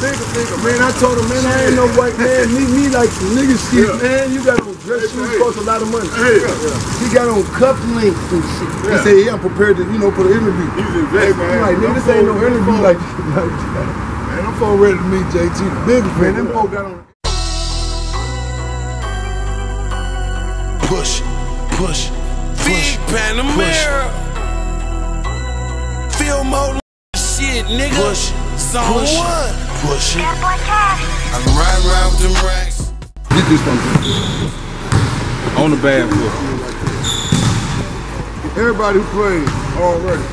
Man, I told him, man, I ain't no white man. Me like some nigga shit, man. You got on dress shoes, cost a lot of money. He got on cuff links and shit. He said, yeah, I'm prepared to, for the interview. I'm like, nigga, this ain't no interview like that. Man, I'm fucking ready to meet JT, the biggest man. Them folk got on. Push, Big Panamera. Feel more shit, nigga. Push, Zone 1. Push it. I'm riding around with them racks. Get this one. On the bad foot. Everybody who played already.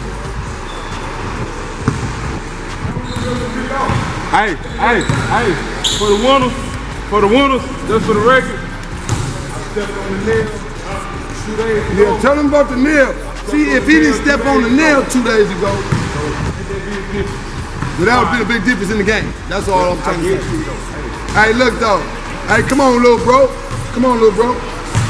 Hey. For the winners, just for the record. I stepped on the nail 2 days ago. Yeah, tell him about the nail. See, if he didn't step on the nail 2 days ago, that would be a big difference in the game. That's all I'm trying to say. Hey, look though. Hey, come on, little bro. Come on, little bro.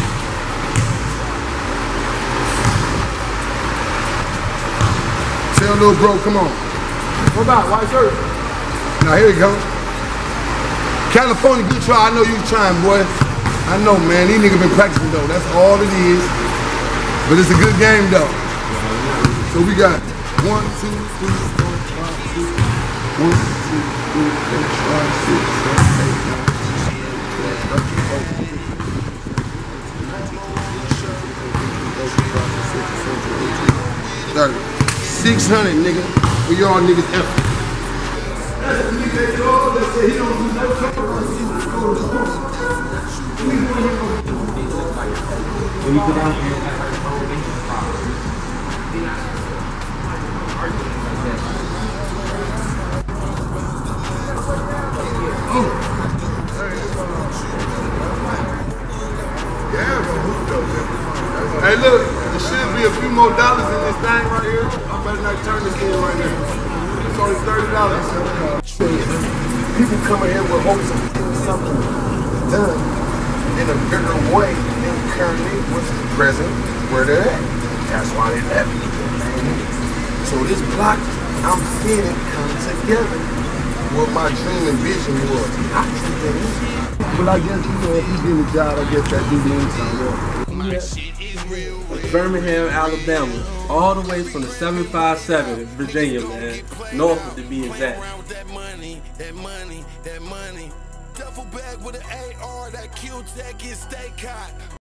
Tell little bro, come on. What about white shirt? Now here we go. California, good try. I know you trying, boy. I know, man. These niggas been practicing though. That's all it is. But it's a good game though. So we got 1, 2, 3, 4, 5, 6. 1, 2, 3, 4, 5, 6, 7, 8, 9, 10, 11, 12, 13, 14, 15, 16, 17, 18, 19, 20, 21, 22, 23, 24, 25, 26, 27, 28, 29, 30. 600, nigga, for y'all niggas effort. That's the nigga they call that say he don't do no cover. When you go down here, hey, look, there should be a few more dollars in this thing right here. I better not turn this in right now. It's only $30. People coming here with hopes of getting something done in a bigger way than currently what's present where they're at. That's why they left. So this block, I'm seeing it come together. What my dream and vision was. But I guess, if he's getting a job, I guess that do mean something. Birmingham, Alabama, all the way from the 757 in Virginia, man, Norfolk to be exact. Duffel bag with an AR, that Q-Tech is stay caught.